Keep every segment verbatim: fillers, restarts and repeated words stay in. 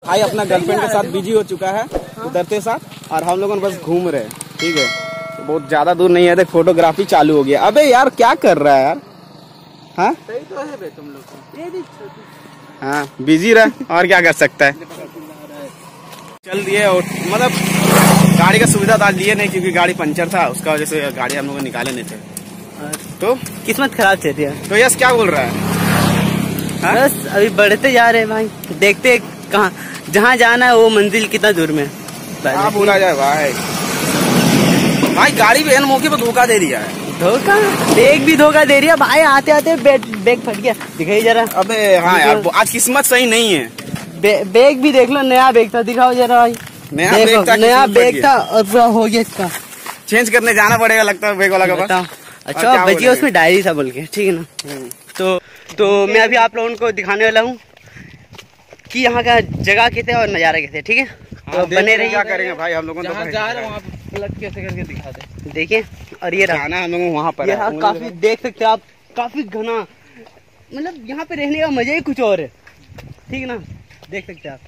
भाई अपना गर्लफ्रेंड के साथ बिजी हो चुका है उतरते साथ, और हम लोगों बस घूम रहे हैं। ठीक है, तो बहुत ज्यादा दूर नहीं है, देख फोटोग्राफी चालू हो गया। अबे यार क्या कर रहा है यार? हाँ सही तो है बे तुम लोग। हाँ बिजी रहा और क्या कर सकता है। चल दिए और मतलब गाड़ी का सुविधा डाल दिए नहीं, क्योंकि गाड़ी पंचर था, उसका वजह से गाड़ी हम लोग निकाले नहीं थे। तो किस्मत खराब चल रही है। तो यस क्या बोल रहा है? बस अभी बढ़ते जा रहे हैं भाई, देखते कहाँ जहाँ जाना है वो मंजिल कितना दूर में। क्या बोला जाए भाई, भाई गाड़ी भी एन मौके पर धोखा दे दिया है। धोखा? बैग भी धोखा दे रही है भाई, आते आते बैग फट गया, दिखाई जरा। अबे हाँ यार आज किस्मत सही नहीं है। बैग भी देख लो, नया बैग था, दिखाओ जरा भाई। नया बैग था, नया बैग था और पूरा हो गया इसका। चेंज करने जाना पड़ेगा लगता है बैग वाला का पास। अच्छा बचिए उसमें डायरी था बोल के, ठीक है ना। तो तो मैं अभी आप लोगों को दिखाने वाला हूँ कि यहाँ का जगह कैसे और नज़ारा कैसे, ठीक है। तो बने रहिए। क्या करेंगे भाई हम लोगों को जा रहे हैं वहाँ पे प्लग कैसे करके दिखा दे। देखिए और ये रहा हम लोग वहाँ पर यहाँ काफी देख सकते हैं आप, काफी घना, मतलब यहाँ पे रहने का मजा ही कुछ और है, ठीक है ना। देख सकते हैं आप,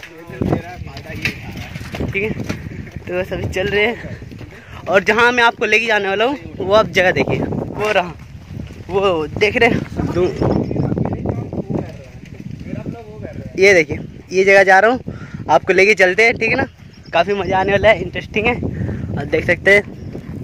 ठीक है। तो बस अभी चल रहे हैं और जहाँ मैं आपको लेके जाने वाला हूँ वो आप जगह देखिए, वो रहा, वो देख रहे हैं, ये देखिए ये जगह जा रहा हूँ, आपको लेके चलते हैं, ठीक है ना। काफ़ी मज़ा आने वाला है, इंटरेस्टिंग है, और देख सकते हैं।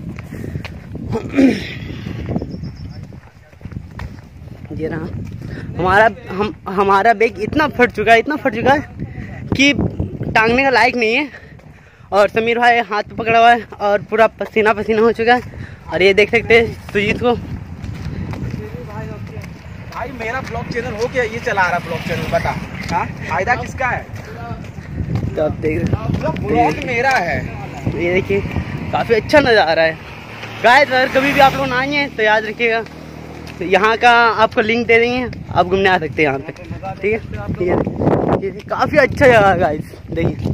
ये रहा हमारा हम हमारा बैग इतना फट चुका है, इतना फट चुका है कि टांगने का लायक नहीं है। और समीर भाई हाथ पे पकड़ा हुआ है और पूरा पसीना पसीना हो चुका है। और ये देख सकते हैं सुजीत को। भाई मेरा ब्लॉग चैनल हो क्या ये चला रहा ब्लॉग चैनल, बता हाँ फायदा किसका है? तो आप देख रहे ब्लॉग मेरा है। तो ये देखिए काफ़ी अच्छा नज़ारा है गाइस। अगर कभी भी आप लोग आए हैं तो याद रखिएगा, तो यहाँ का आपको लिंक दे देंगे, आप घूमने आ सकते हैं यहाँ पे, ठीक है। ठीक है, ये काफ़ी अच्छा जगह है गाइस, देखिए,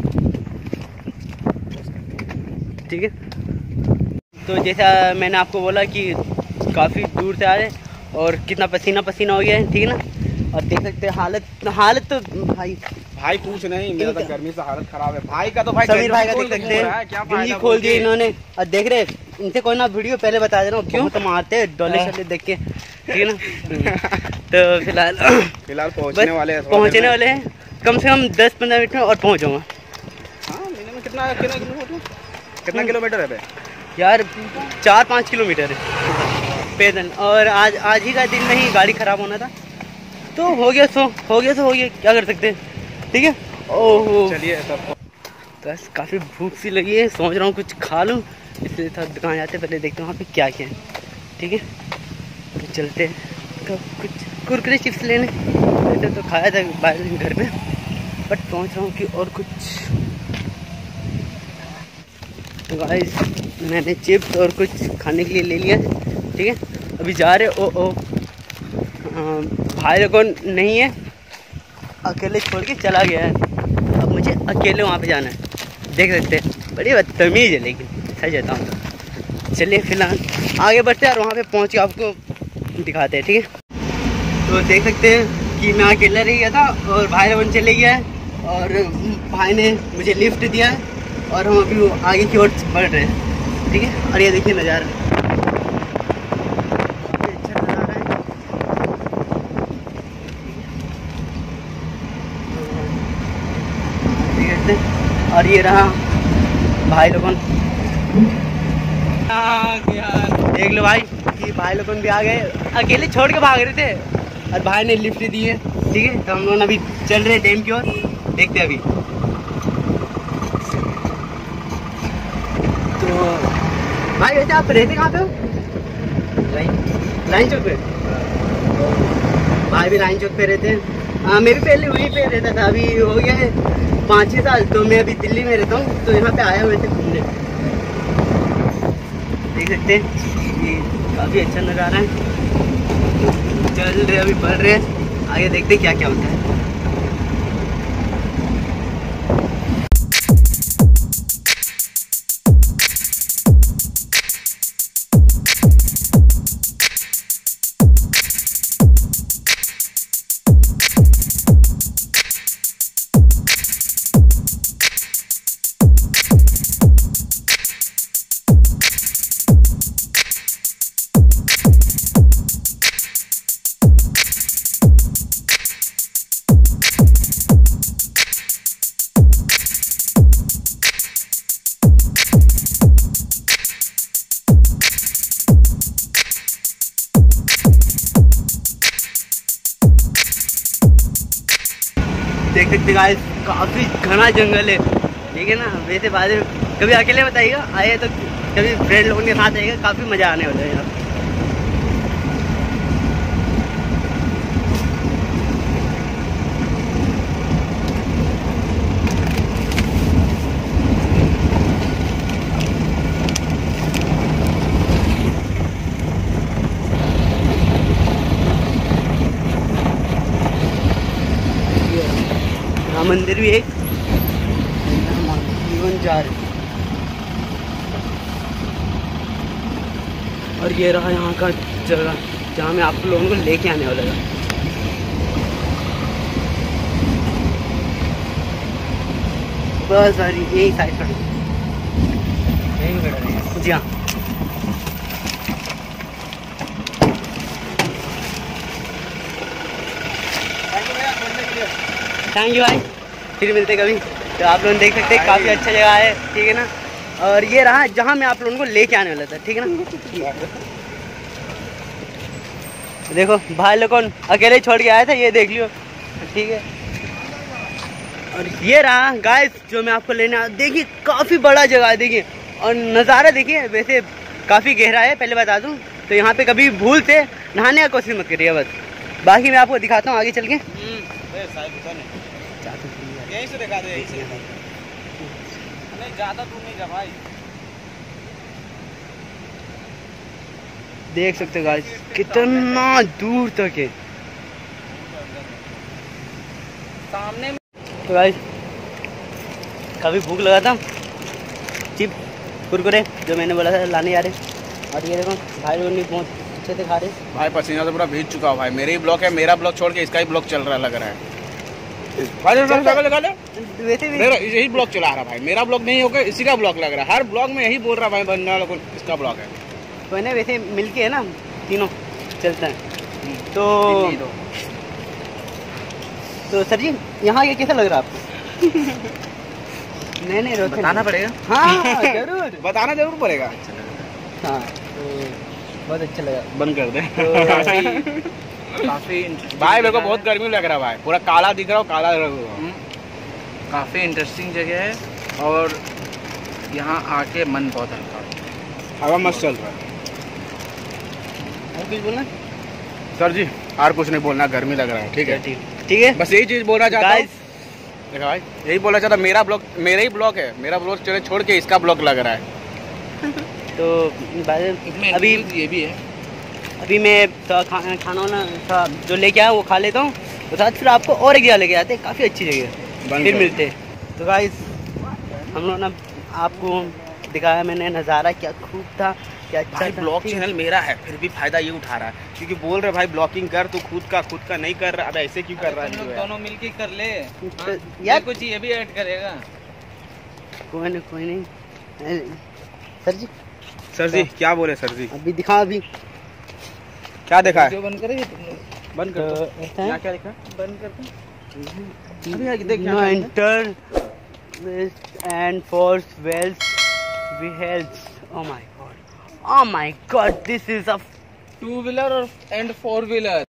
ठीक है। तो जैसा मैंने आपको बोला कि काफ़ी दूर से आ रहे और कितना पसीना पसीना हो गया है, ठीक है ना। और देख सकते हैं हालत हालत तो भाई भाई पूछ नहीं, मेरा तो गर्मी से हालत खराब है। भाई का तो भाई समीर भाई का देख सकते हैं, गिल्ली खोल दी इन्होंने। और देख रहे इनसे कोई ना वीडियो पहले बता दे रहा हूँ, क्यों तो मारते डोले शोले देख के, ठीक है ना। तो फिलहाल फिलहाल पहुँचने वाले हैं, पहुँचने वाले हैं कम से कम दस पंद्रह मिनट में और पहुँच जाऊँगा। हाँ मिनिमम कितना कितना किलोमीटर कितना किलोमीटर है भाई? यार चार पाँच किलोमीटर है पैदल। और आज आज ही का दिन में ही गाड़ी खराब होना था, तो हो गया सो हो गया तो हो गया, क्या कर सकते हैं, ठीक है। ओहो चलिए तब बस काफ़ी भूख सी लगी है, सोच रहा हूँ कुछ खा लूँ, इसलिए था दुकान जाते पहले देखते हैं वहाँ पे क्या क्या है, ठीक है। तो चलते हैं, तो कुछ कुरकुरे चिप्स लेने वैसे तो खाया था बाहर घर में, बट पहुँच रहा हूँ कि और कुछ। गाइस मैंने चिप्स और कुछ खाने के लिए ले लिया, ठीक है। अभी जा रहे ओ ओ भाई लोगों नहीं है, अकेले छोड़ के चला गया है, अब मुझे अकेले वहाँ पे जाना है, देख सकते हैं। बड़ी बदतमीज़ है लेकिन सही जाता हूँ। चलिए फिलहाल आगे बढ़ते हैं और वहाँ पे पहुँच के आपको दिखाते हैं, ठीक है। तो देख सकते हैं कि मैं अकेला रह गया था और भाई लोगों चले गया है, और भाई ने मुझे लिफ्ट दिया है और हम अभी आगे की ओर बढ़ रहे हैं, ठीक है। और ये देखिए नज़ारा, अच्छा नज़ारा है, ठीक है। और ये रहा भाई लोगन, देख लो भाई कि भाई लोगन भी आ गए, अकेले छोड़ के भाग रहे थे और भाई ने लिफ्ट दी है, ठीक है। तो हम लोग अभी चल रहे हैं डैम की ओर, देखते हैं अभी। तो भाई वैसे आप रहते कहाँ पे हो? लाइन लाइन चौक पे। भाई भी लाइन चौक पे रहते हैं। हाँ मैं भी पहले वहीं पे रहता था, अभी हो गया है पाँच छः साल, तो मैं अभी दिल्ली में रहता हूँ, तो यहाँ पे आया हुए थे घूमने। देख सकते हैं ये काफ़ी अच्छा नज़ारा है। चल रहे अभी बढ़ रहे हैं, आगे देखते क्या क्या होता है। वैसे गाइस काफ़ी घना जंगल है, ठीक है ना। वैसे बाद में कभी अकेले बताइएगा, आए तो कभी फ्रेंड लोगों के साथ आएगा, काफ़ी मज़ा आने वाला है यहाँ पे। मंदिर भी एक जीवन जा रहे, और ये रहा यहाँ का जगह जहाँ मैं आप लोगों को लेके आने वाला था। बस सारी यही साइड पर जी हाँ। थैंक यू भाई, फिर मिलते कभी। तो आप लोग देख सकते हैं काफ़ी अच्छा जगह है, ठीक है ना। और ये रहा जहाँ मैं आप लोगों को लेके आने वाला था, ठीक है ना। देखो भाई लोग कौन अकेले छोड़ के आया था, ये देख लियो, ठीक है। और ये रहा गाइस जो मैं आपको लेने आया। देखिए काफ़ी बड़ा जगह है, देखिए, और नज़ारा देखिए। वैसे काफ़ी गहरा है, पहले बता दूँ। तो यहाँ पे कभी भूल से नहाने का कोशिश मत करिए बस। बाकी मैं आपको दिखाता हूँ आगे चल के। यहीं से दिखा दे, यहीं से दिखा दे। नहीं ज़्यादा दूर नहीं जा भाई। देख सकते हो गाइस कितना दूर तक है सामने में। तो गाइस काफ़ी भूख लगा था, चिप कुरकुरे जो मैंने बोला था लाने आ रहे। और ये देखो भाई लोगों ने बहुत अच्छे से खा रहे। भाई पसीना तो पूरा भीग चुका है भाई। मेरे ही ब्लॉक है, मेरा ब्लॉक छोड़ के इसका ही ब्लॉक चल रहा लग रहा है भाई। लगा ले वैसे भी मेरा यही ब्लॉक चला रहा भाई। मेरा ब्लॉक नहीं होगा, इसी का ब्लॉक लग रहा है। हर ब्लॉक में यही बोल रहा भाई बनने वाला को इसका ब्लॉक है। तो ना वैसे मिलके है ना तीनों चलता है। तो तो सर जी यहाँ ये कैसा लग रहा है आपको? नहीं नहीं बताना पड़ेगा। हाँ जरूर बताना जरूर पड़ेगा। हाँ तो बहुत अच्छा लगा। बंद कर दे। तो काफी भाई मेरे को बहुत गर्मी लग रहा है भाई, पूरा काला दिख रहा हूँ, काला लग रहा। काफ़ी इंटरेस्टिंग जगह है और यहाँ आके मन बहुत हल्का, हवा मस्त चल रहा है। और कुछ बोलना सर जी? और कुछ नहीं बोलना, गर्मी लग रहा है। ठीक है ठीक है, बस यही चीज़ बोलना चाहता हूँ। Guys, देखा भाई यही बोलना चाहता, मेरा ब्लॉक मेरा ही ब्लॉक है, मेरा ब्लॉक चले छोड़ के इसका ब्लॉक लग रहा है। तो इसमें अभी ये भी है। अभी मैं थोड़ा खा, खाना वाना थोड़ा जो लेके आया वो खा लेता हूँ, तो साथ फिर आपको और एक जगह लेके आते हैं, काफ़ी अच्छी जगह है, फिर मिलते हैं। तो गाइस हम लोग ना आपको दिखाया मैंने नज़ारा, क्या खूब था, क्या अच्छा भाई था। ब्लॉग चैनल मेरा है फिर भी फायदा ये उठा रहा है, क्योंकि बोल रहे भाई ब्लॉगिंग कर, तू खुद का खुद का नहीं कर रहा। अब ऐसे क्यों कर रहा तुम लोग है? दोनों मिलके कर ले तो यार, यार कुछ ये भी ऐड करेगा। कोई नहीं कोई नहीं सर जी। सर जी क्या बोले सर जी? अभी दिखा, अभी क्या देखा है? जो बंद करेंगे तुम लोग, बंद कर दो। ऐसा है यहाँ क्या लिखा है? बंद कर दो। अभी आगे देख नो क्या enter and force wells we help. Oh my God, oh my God, this is a two wheeler और एंड फोर व्हीलर।